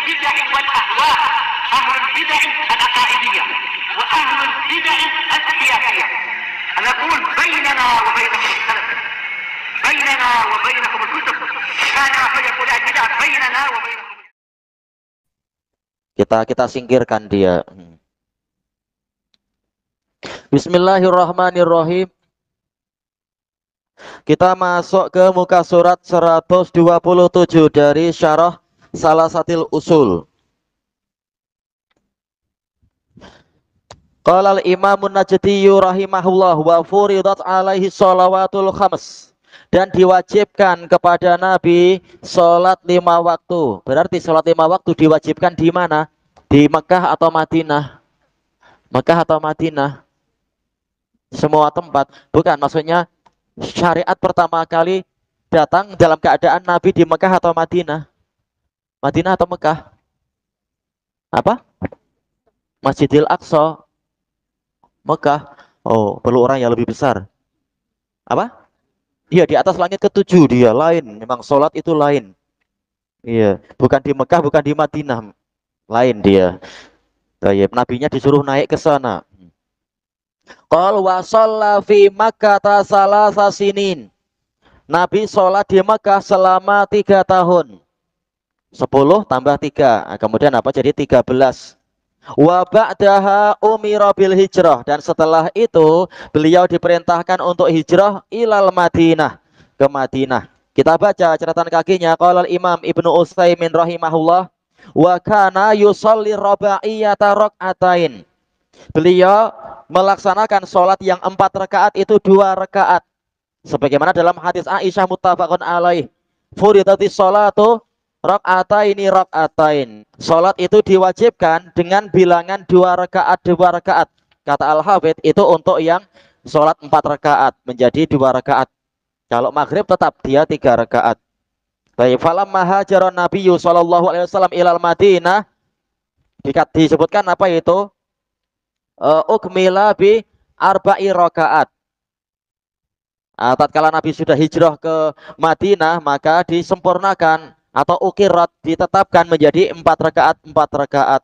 البدع والأهواء، أهل البدع العقائدية وأهل البدع السياسية. أنا أقول بيننا وبينكم السلف، بيننا وبينكم الكتب، كان فيقول البدع بيننا وبينكم. Kita singkirkan dia. Bismillahirrahmanirrahim. Kita masuk ke muka surat 127 dari Syarah Salasatil Usul. Qala al-Imamun Najdi rahimahullah wa furidat alaihi shalawatul khams, dan diwajibkan kepada Nabi salat 5 waktu. Berarti salat 5 waktu diwajibkan di mana? Di Mekah atau Madinah? Mekah atau Madinah? Semua tempat. Bukan, maksudnya syariat pertama kali datang dalam keadaan Nabi di Mekah atau Madinah? Madinah atau Mekah? Apa? Masjidil Aqsa. Mekah. Oh, perlu orang yang lebih besar. Apa? Iya, di atas langit ke-7 dia, lain. Memang sholat itu lain. Iya, bukan di Mekah, bukan di Madinah. Lain dia. Tayyib, nabinya disuruh naik ke sana. Qal wa shalla fi Makkah salasa sinin. Nabi sholat di Mekah selama 3 tahun. 10 tambah 3. Nah, kemudian apa? Jadi 13. Wa ba'daha umira bil hijrah, dan setelah itu beliau diperintahkan untuk hijrah ilal Madinah, ke Madinah. Kita baca catatan kakinya. Qala Imam Ibnu Utsaimin rahimahullah, wa kana yusalli rabaiyata rak'atain. Beliau melaksanakan sholat yang 4 rakaat itu 2 rakaat. Sebagaimana dalam hadis Aisyah muttafaqun alaih. Furidatis sholatu rak'ataini rak'atain. Sholat itu diwajibkan dengan bilangan 2 rakaat 2 rakaat. Kata Al-Hafidz itu untuk yang sholat 4 rakaat menjadi 2 rakaat. Kalau maghrib tetap dia 3 rakaat. Baik, falamma hajaran Nabiyyu sallallahu alaihi wasallam ilal Madinah, disebutkan apa itu? Ukmila bi arba'i rakaat. Tatkala Nabi sudah hijrah ke Madinah, maka disempurnakan atau ukirat, ditetapkan menjadi 4 rakaat 4 rakaat.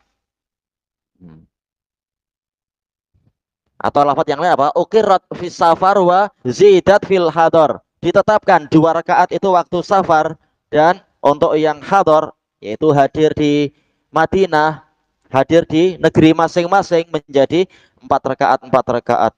Atau lafaz yang lain apa? Ukirat fis safar wa zidat fil hadar. Ditetapkan 2 rakaat itu waktu safar, dan untuk yang hadar yaitu hadir di Madinah, hadir di negeri masing-masing menjadi 4 rakaat 4 rakaat.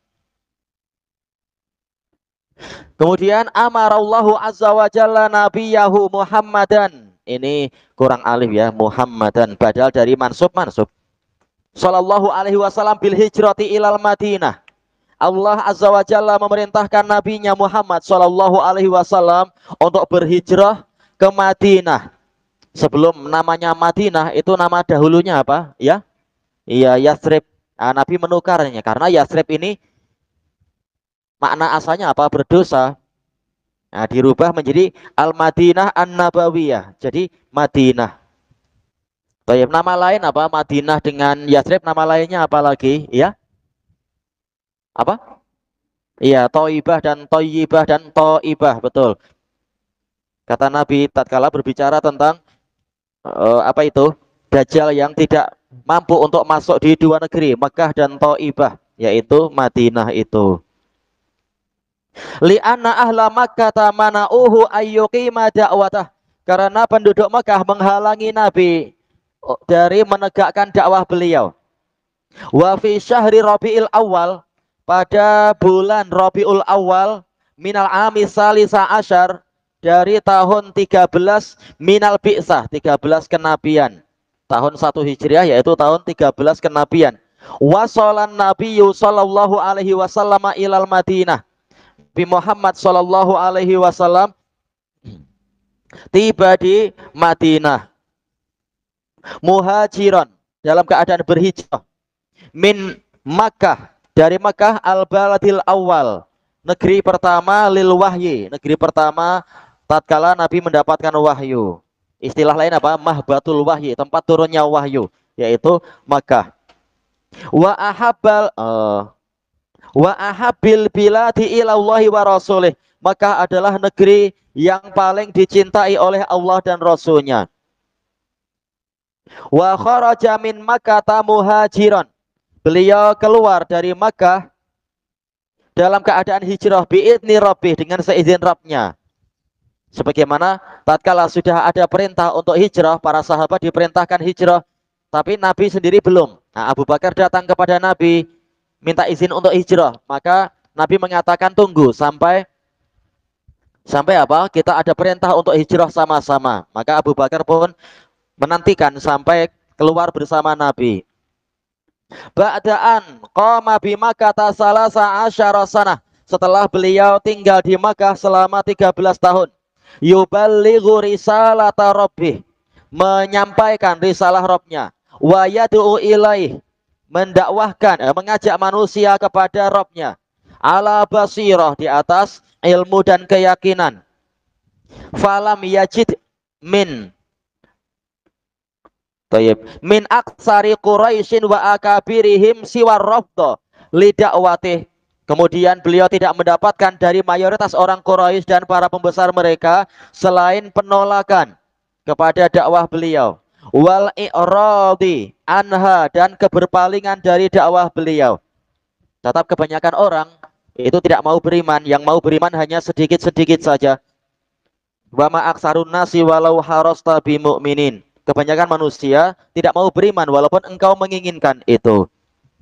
Kemudian amarallahu azza wa jalla nabiyahu Muhammadan. Ini kurang alif ya, Muhammadan, badal dari mansub. Sallallahu alaihi wasallam bil hijrati ilal Madinah. Allah azza wa jalla memerintahkan nabinya Muhammad sallallahu alaihi wasallam untuk berhijrah ke Madinah. Sebelum namanya Madinah itu nama dahulunya apa? Ya? Iya, Yathrib. Nah, Nabi menukarnya karena Yathrib ini makna asalnya apa? Berdosa. Nah, dirubah menjadi Al-Madinah An-Nabawiyah. Jadi Madinah. Baik, nama lain apa? Madinah dengan Yathrib, nama lainnya apa lagi? Ya? Apa? Iya, Thaibah dan Thayyibah dan Thaibah, betul. Kata Nabi tatkala berbicara tentang apa itu? Dajjal yang tidak mampu untuk masuk di 2 negeri, Mekah dan Thaibah, yaitu Madinah itu. Li'anna ahla Makkah mana'uhu ayyuqima da'watah, karena penduduk Mekah menghalangi Nabi dari menegakkan dakwah beliau. Wa fi syahri Rabiul Awal, pada bulan Rabiul Awal, minal ami salisa asyar, dari tahun 13 minal bi'sah, 13 kenabian. Tahun 1 Hijriah yaitu tahun 13 kenabian. Wasolan Nabiyyu sallallahu alaihi wasallam ilal Madinah. Nabi Muhammad sallallahu alaihi wasallam tiba di Madinah. Muhajiran, dalam keadaan berhijrah. Min Makkah, dari Makkah, al-baladil awal, negeri pertama, lil wahyi, negeri pertama tatkala Nabi mendapatkan wahyu. Istilah lain apa? Mahbatul wahyi, tempat turunnya wahyu, yaitu Makkah. Wa ahabbil biladi ilallahi wa rasulih, Makkah adalah negeri yang paling dicintai oleh Allah dan Rasulnya. Wa kharaja min Makkah muhajiran. Beliau keluar dari Makkah dalam keadaan hijrah biidni rabbih, dengan seizin Rabbnya. Sebagaimana tatkala sudah ada perintah untuk hijrah, para sahabat diperintahkan hijrah, tapi Nabi sendiri belum. Nah, Abu Bakar datang kepada Nabi minta izin untuk hijrah, maka Nabi mengatakan tunggu sampai apa? Kita ada perintah untuk hijrah sama-sama. Maka Abu Bakar pun menantikan sampai keluar bersama Nabi. Ba'daan qama bi Makkah salasa asyara sanah. Setelah beliau tinggal di Makkah selama 13 tahun. Yuballighu risalata rabbih, menyampaikan risalah Rabbnya. Wa yad'u ilaih, mendakwahkan, mengajak manusia kepada Rabbnya. Ala basirah, di atas ilmu dan keyakinan. Falam yajid min min aksari Quraisyin wa akabirihim siwar rafdha lidakwatih. Kemudian beliau tidak mendapatkan dari mayoritas orang Quraisy dan para pembesar mereka selain penolakan kepada dakwah beliau, wal i'radi anha, dan keberpalingan dari dakwah beliau. Tetap kebanyakan orang itu tidak mau beriman, yang mau beriman hanya sedikit-sedikit saja. Wa ma aksarun nasi walau harasta bimu'minin. Kebanyakan manusia tidak mau beriman walaupun engkau menginginkan itu.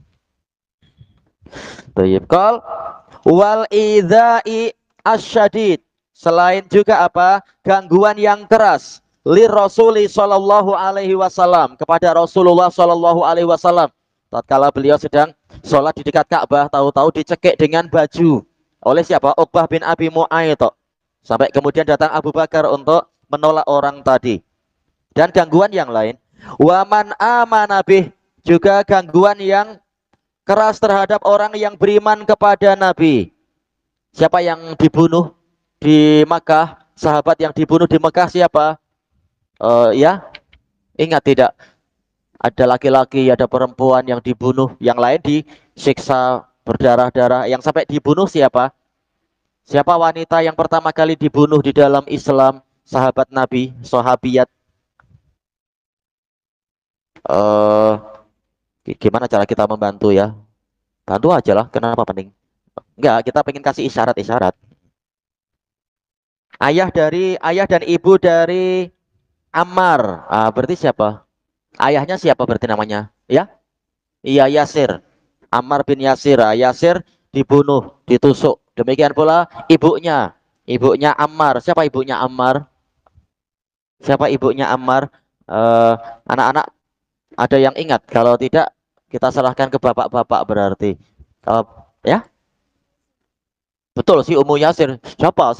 Qal wal idzai asyadid, selain juga apa? Gangguan yang keras li Rasuli sallallahu alaihi wasallam, kepada Rasulullah sallallahu alaihi wasallam. Tatkala beliau sedang sholat di dekat Ka'bah, tahu-tahu dicekik dengan baju oleh siapa? Uqbah bin Abi Mu'ayth. Sampai kemudian datang Abu Bakar untuk menolak orang tadi. Dan gangguan yang lain, waman amanabih, juga gangguan yang keras terhadap orang yang beriman kepada Nabi. Siapa yang dibunuh di Makkah? Sahabat yang dibunuh di Makkah siapa? Ya, ingat tidak? Ada laki-laki, ada perempuan yang dibunuh, yang lain disiksa berdarah-darah. Yang sampai dibunuh siapa? Siapa wanita yang pertama kali dibunuh di dalam Islam? Sahabat Nabi, sahabiyat. Gimana cara kita membantu ya? Bantu aja lah, kenapa pening? Enggak, kita pengen kasih isyarat-isyarat. Ayah dan ibu dari Ammar. Berarti siapa? Ayahnya siapa berarti namanya? Ya? Iya, Yasir. Ammar bin Yasir. Yasir dibunuh, ditusuk. Demikian pula ibunya. Ibunya Ammar. Siapa ibunya Ammar? Siapa ibunya Ammar? Anak-anak ada yang ingat? Kalau tidak, kita serahkan ke bapak-bapak berarti. Kalau ya, betul si Ummu Yasir. Siapa?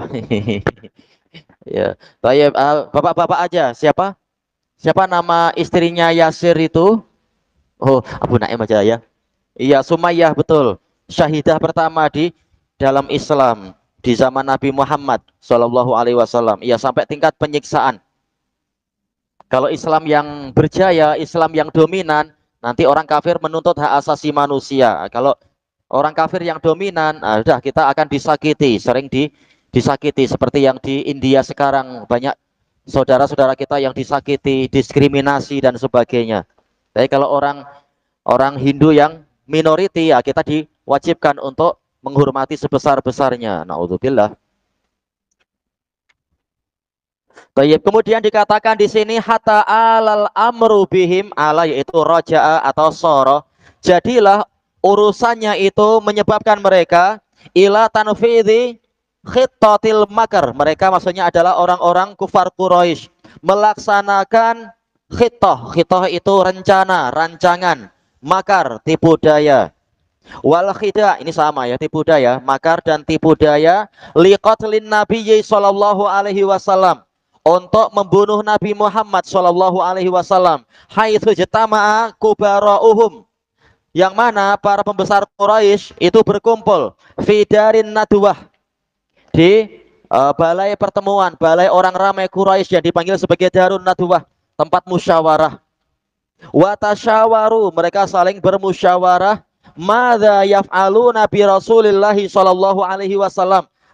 Ya, baik. Bapak-bapak aja. Siapa nama istrinya Yasir itu? Oh, Abu Naim aja ya. Iya, Sumayyah, betul. Syahidah pertama di dalam Islam di zaman Nabi Muhammad Shallallahu Alaihi Wasallam. Iya, sampai tingkat penyiksaan. Kalau Islam yang berjaya, Islam yang dominan, nanti orang kafir menuntut hak asasi manusia. Kalau orang kafir yang dominan, sudah kita akan disakiti, sering disakiti. Seperti yang di India sekarang, banyak saudara-saudara kita yang disakiti, diskriminasi dan sebagainya. Tapi kalau orang Hindu yang minoriti, ya kita diwajibkan untuk menghormati sebesar-besarnya. Naudzubillah. Baik, kemudian dikatakan di sini hatta alal amru bihim, ala yaitu roja'a atau soro. Jadilah urusannya itu menyebabkan mereka ila tanfidhi khittatil makar. Mereka maksudnya adalah orang-orang kufar Quraisy melaksanakan khittah. Khittah itu rencana, rancangan, makar, tipu daya. Wal khida, ini sama ya, tipu daya, makar dan tipu daya liqatlin nabiyyi sallallahu alaihi wasallam, untuk membunuh Nabi Muhammad Shallallahu Alaihi Wasallam. Haitsu jatama'a kubara'uhum, yang mana para pembesar Quraisy itu berkumpul fidarin nadwah, di balai pertemuan, balai orang ramai Quraisy yang dipanggil sebagai Darun Nadwah, tempat musyawarah. Wa tasyawaru, mereka saling bermusyawarah. Madza yaf'alu Nabi Rasulullah Shallallahu Alaihi Wasallam,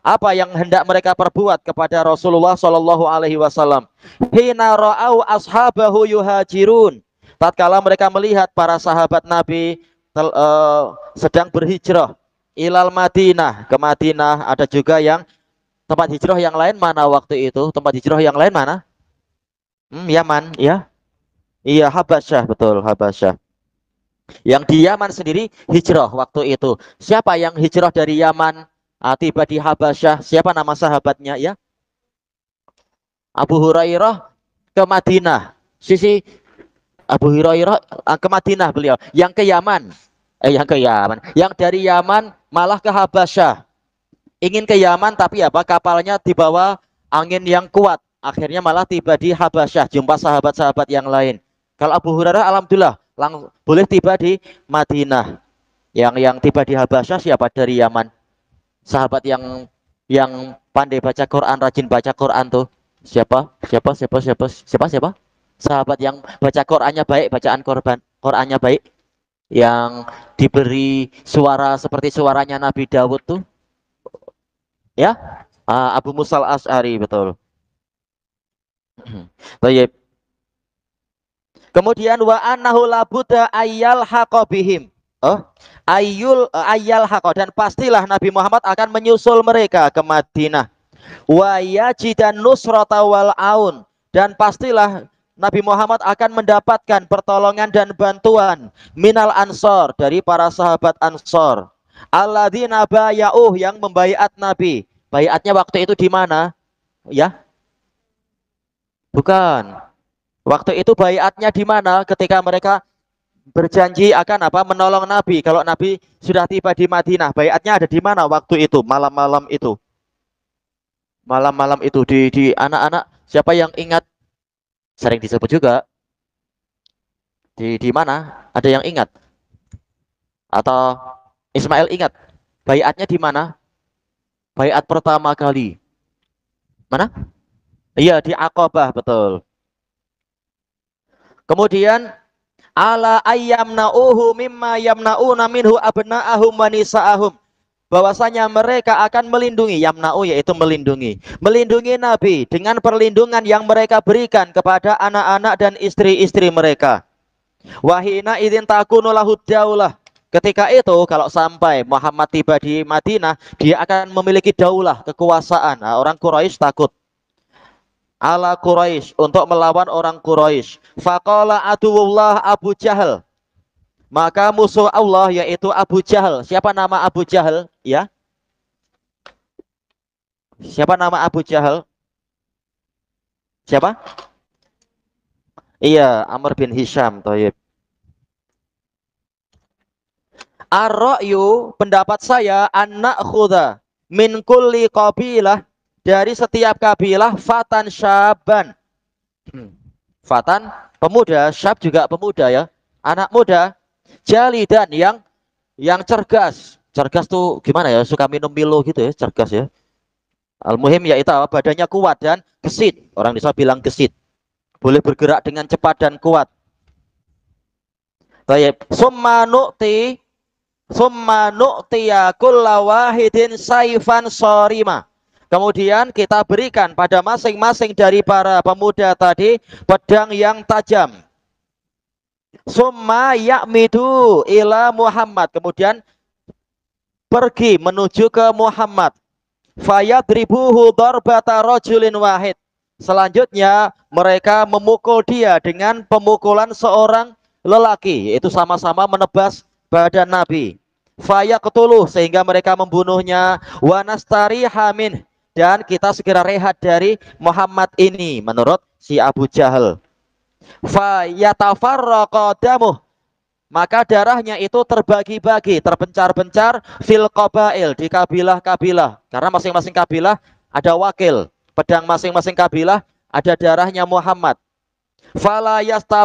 Apa yang hendak mereka perbuat kepada Rasulullah Shallallahu Alaihi Wasallam? Hina ra'au ashabahu yuhajirun. Tatkala mereka melihat para sahabat Nabi sedang berhijrah ilal Madinah, ke Madinah. Ada juga yang tempat hijrah yang lain mana waktu itu? Tempat hijrah yang lain mana? Yaman, ya. Iya, Habasyah, betul, Habasyah. Yang di Yaman sendiri hijrah waktu itu. Siapa yang hijrah dari Yaman tiba di Habasyah? Siapa nama sahabatnya ya? Abu Hurairah ke Madinah. Sisi Abu Hurairah ke Madinah beliau. Yang ke Yaman. Yang ke Yaman. Yang dari Yaman malah ke Habasyah. Ingin ke Yaman tapi apa? Kapalnya dibawa angin yang kuat. Akhirnya malah tiba di Habasyah. Jumpa sahabat-sahabat yang lain. Kalau Abu Hurairah alhamdulillah langsung boleh tiba di Madinah. Yang tiba di Habasyah siapa dari Yaman? Sahabat yang pandai baca Quran, rajin baca Quran tuh. Siapa? Sahabat yang baca Qurannya baik, bacaan Qurannya baik. Yang diberi suara seperti suaranya Nabi Dawud tuh. Ya? Abu Musa al-Asy'ari, betul. Baik. Kemudian wa annahu labuda ayyal haqabihim. Ayyal haqo, dan pastilah Nabi Muhammad akan menyusul mereka ke Madinah. Wa yajidan nusrata wal aun, dan pastilah Nabi Muhammad akan mendapatkan pertolongan dan bantuan minal ansor, dari para sahabat Ansor. Alladzina baya'uh, yang membaiat Nabi. Baiatnya waktu itu di mana? Ya? Bukan. Waktu itu baiatnya di mana? Ketika mereka berjanji akan apa? Menolong Nabi. Kalau Nabi sudah tiba di Madinah, baiatnya ada di mana waktu itu? Malam-malam itu. Malam-malam itu di anak-anak, siapa yang ingat? Sering disebut juga. Di mana? Ada yang ingat? Atau Ismail ingat? Baiatnya di mana? Baiat pertama kali. Mana? Iya, di Aqabah, betul. Kemudian ala ayyamna'uhu mimma yamna'una minhu abna'ahum wa nisa'ahum, bahwasanya mereka akan melindungi, yamna'u yaitu melindungi Nabi dengan perlindungan yang mereka berikan kepada anak-anak dan istri-istri mereka. Wahina idzin takunu lahu daulah, ketika itu kalau sampai Muhammad tiba di Madinah, dia akan memiliki daulah, kekuasaan. Orang Quraisy takut. Ala Quraisy, untuk melawan orang Quraisy. Faqala aduwullah Abu Jahal, maka musuh Allah yaitu Abu Jahal. Siapa nama Abu Jahal? Ya. Siapa nama Abu Jahal? Siapa? Iya, Amr bin Hisham. Thayyib. Ar-ra'yu, pendapat saya, anak khuda min kulli qabilah, dari setiap kabilah, fatan syaban. Fatan, pemuda, syab juga pemuda ya. Anak muda, jalidan, yang cergas. Cergas tuh gimana ya? Suka minum Milo gitu ya, cergas ya. Al-muhim yaitu badannya kuat dan gesit. Orang bisa bilang gesit. Boleh bergerak dengan cepat dan kuat. Baik, summa nu'tiya kulla wahidin saifan sorima. Kemudian kita berikan pada masing-masing dari para pemuda tadi pedang yang tajam. Summa ya'midu ila Muhammad, kemudian pergi menuju ke Muhammad. Fayadribuhu darbata rajulin wahid. Selanjutnya mereka memukul dia dengan pemukulan seorang lelaki, yaitu sama-sama menebas badan Nabi. Fayaqtuluh, sehingga mereka membunuhnya. Wa nastariha min, dan kita segera rehat dari Muhammad ini, menurut si Abu Jahal. Fayatafarraqa damuh, maka darahnya itu terbagi-bagi, terpencar-pencar fil qabail, di kabilah-kabilah, karena masing-masing kabilah ada wakil. Pedang masing-masing kabilah ada darahnya Muhammad. Fala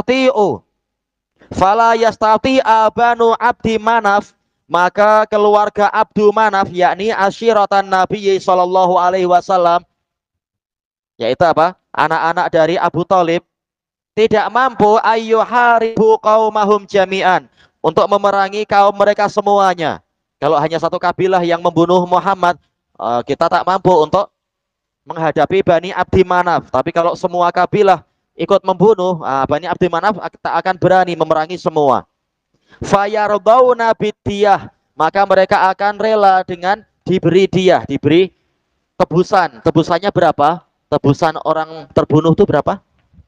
yastati'a banu Abdi Manaf, maka keluarga Abdu Manaf, yakni asyiratan Nabi sallallahu alaihi wasallam, yaitu apa? Anak-anak dari Abu Thalib, tidak mampu ayyuharibu qaumahum jami'an, untuk memerangi kaum mereka semuanya. Kalau hanya satu kabilah yang membunuh Muhammad, kita tak mampu untuk menghadapi Bani Abdi Manaf. Tapi kalau semua kabilah ikut membunuh, Bani Abdi Manaf tak akan berani memerangi semua. Fayardawna bidiyah, maka mereka akan rela dengan diberi diyah, diberi tebusan. Tebusannya berapa? Tebusan orang terbunuh itu berapa?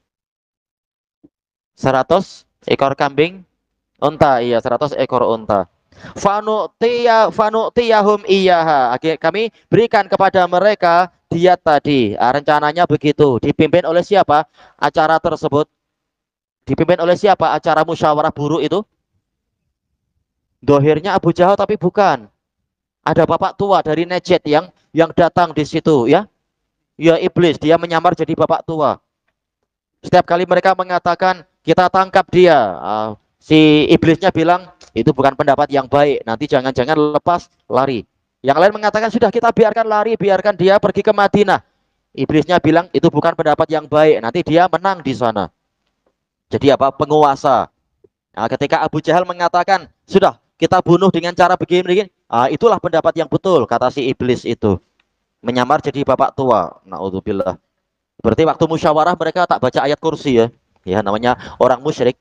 100 ekor kambing unta, iya 100 ekor unta. Fanu'tiyahum iyaha. Kami berikan kepada mereka diat tadi. Rencananya begitu. Dipimpin oleh siapa acara tersebut? Dipimpin oleh siapa acara musyawarah buruk itu? Dohirnya Abu Jahal, tapi bukan. Ada bapak tua dari Najd yang datang di situ, ya. Ya iblis, dia menyamar jadi bapak tua. Setiap kali mereka mengatakan kita tangkap dia, si iblisnya bilang itu bukan pendapat yang baik. Nanti jangan-jangan lepas lari. Yang lain mengatakan sudah kita biarkan lari, biarkan dia pergi ke Madinah. Iblisnya bilang itu bukan pendapat yang baik. Nanti dia menang di sana. Jadi apa? Penguasa. Nah, ketika Abu Jahal mengatakan sudah kita bunuh dengan cara begini-begini, itulah pendapat yang betul, kata si iblis itu. Menyamar jadi bapak tua. Naudzubillah. Berarti waktu musyawarah mereka tak baca ayat kursi, ya. Ya, namanya orang musyrik.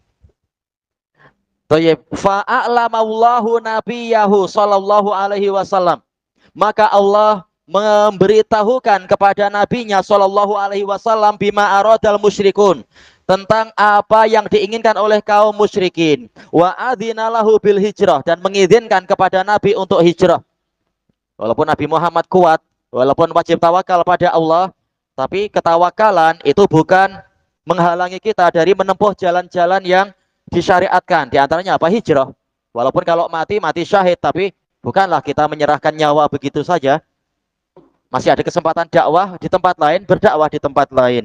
Thayyib. Fa'a'lamallahu nabiyahu sallallahu alaihi wasallam. Maka Allah memberitahukan kepada nabinya sallallahu alaihi wasallam bima aradal musyrikun, tentang apa yang diinginkan oleh kaum musyrikin. Wa adzinalahu bil hijrah, dan mengizinkan kepada Nabi untuk hijrah. Walaupun Nabi Muhammad kuat, walaupun wajib tawakal pada Allah, tapi ketawakalan itu bukan menghalangi kita dari menempuh jalan-jalan yang disyariatkan. Di antaranya apa? Hijrah. Walaupun kalau mati, mati syahid, tapi bukanlah kita menyerahkan nyawa begitu saja. Masih ada kesempatan dakwah di tempat lain, berdakwah di tempat lain.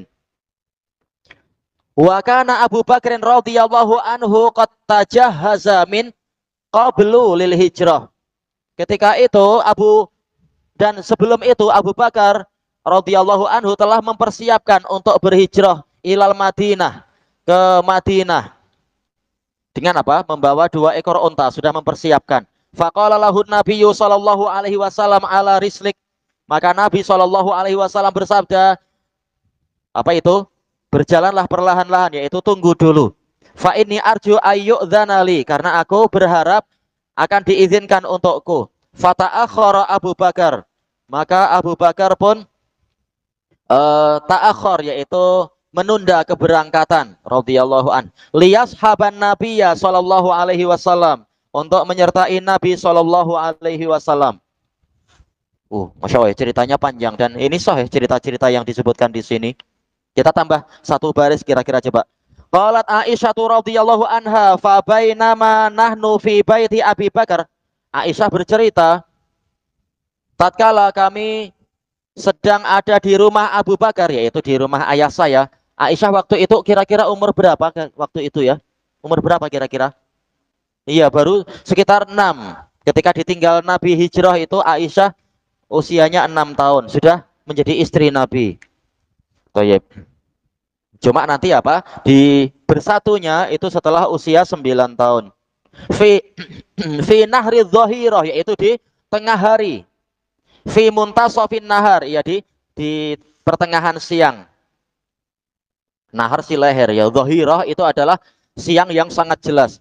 Wa kana Abu Bakrin radhiyallahu anhu qad tajahhaza min qablu lil hijrah. Ketika itu sebelum itu Abu Bakar radhiyallahu anhu telah mempersiapkan untuk berhijrah ilal Madinah, ke Madinah. Dengan apa? Membawa 2 ekor unta, sudah mempersiapkan. Faqala lahu nabiyyu sallallahu alaihi wasallam ala rislik. Maka Nabi sallallahu alaihi wasallam bersabda, apa itu? Berjalanlah perlahan-lahan, yaitu tunggu dulu. Fa inni arju ayyudzanali, karena aku berharap akan diizinkan untukku. Fata'akhkhara Abu Bakar, maka Abu Bakar pun ta'akhkhar, yaitu menunda keberangkatan radhiyallahu an. Liyashaban nabiyya sallallahu alaihi wasallam, untuk menyertai Nabi sallallahu alaihi wasallam. Masya Allah, ceritanya panjang, dan ini sahih cerita-cerita yang disebutkan di sini. Kita tambah 1 baris kira-kira coba. Qalat Aisyah radhiyallahu anha fa bainama nahnu fi baiti Abi Bakar. Aisyah bercerita, tatkala kami sedang ada di rumah Abu Bakar, yaitu di rumah ayah saya. Aisyah waktu itu kira-kira umur berapa waktu itu, ya? Umur berapa kira-kira? Iya, baru sekitar 6. Ketika ditinggal Nabi hijrah itu Aisyah usianya 6 tahun, sudah menjadi istri Nabi. Thayyib. Cuma nanti apa? Di bersatunya itu setelah usia 9 tahun. Fi nahri dhahirah, yaitu di tengah hari. Fi muntasofin nahar, ya di pertengahan siang. Nahar si leher, ya. Dhahirah itu adalah siang yang sangat jelas.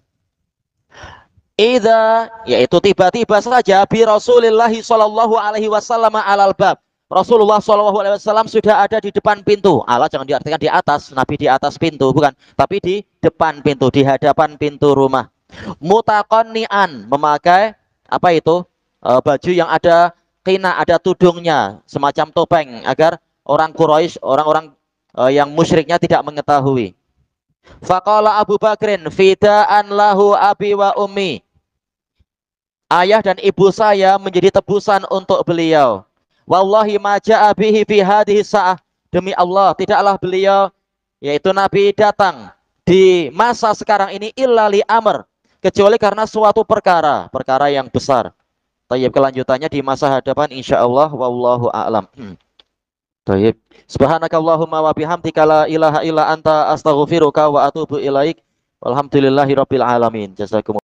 Idza, yaitu tiba-tiba saja bi Rasulillah sallallahu alaihi wasallam alal bab. Rasulullah sallallahu alaihi wasallam sudah ada di depan pintu. Allah jangan diartikan di atas, Nabi di atas pintu, bukan, tapi di depan pintu, di hadapan pintu rumah. Mutaqanni'an, memakai apa itu? Baju yang ada qina, ada tudungnya, semacam topeng, agar orang Quraisy, orang-orang yang musyriknya tidak mengetahui. Faqala Abu Bakrin fida'an lahu abi wa ummi. Ayah dan ibu saya menjadi tebusan untuk beliau. Wallahi ma ja'a bihi fi hadhihi sa'ah. Demi Allah, tidaklah beliau, yaitu Nabi, datang di masa sekarang ini illa li amr, kecuali karena suatu perkara yang besar. Tayyib, kelanjutannya di masa hadapan insyaallah, wallahu a'lam. Tayyib. Subhanakallahumma wa bihamdika la ilaha illa anta astaghfiruka wa atubu ilaik. Walhamdulillahirabbil alamin. Jazakumullah.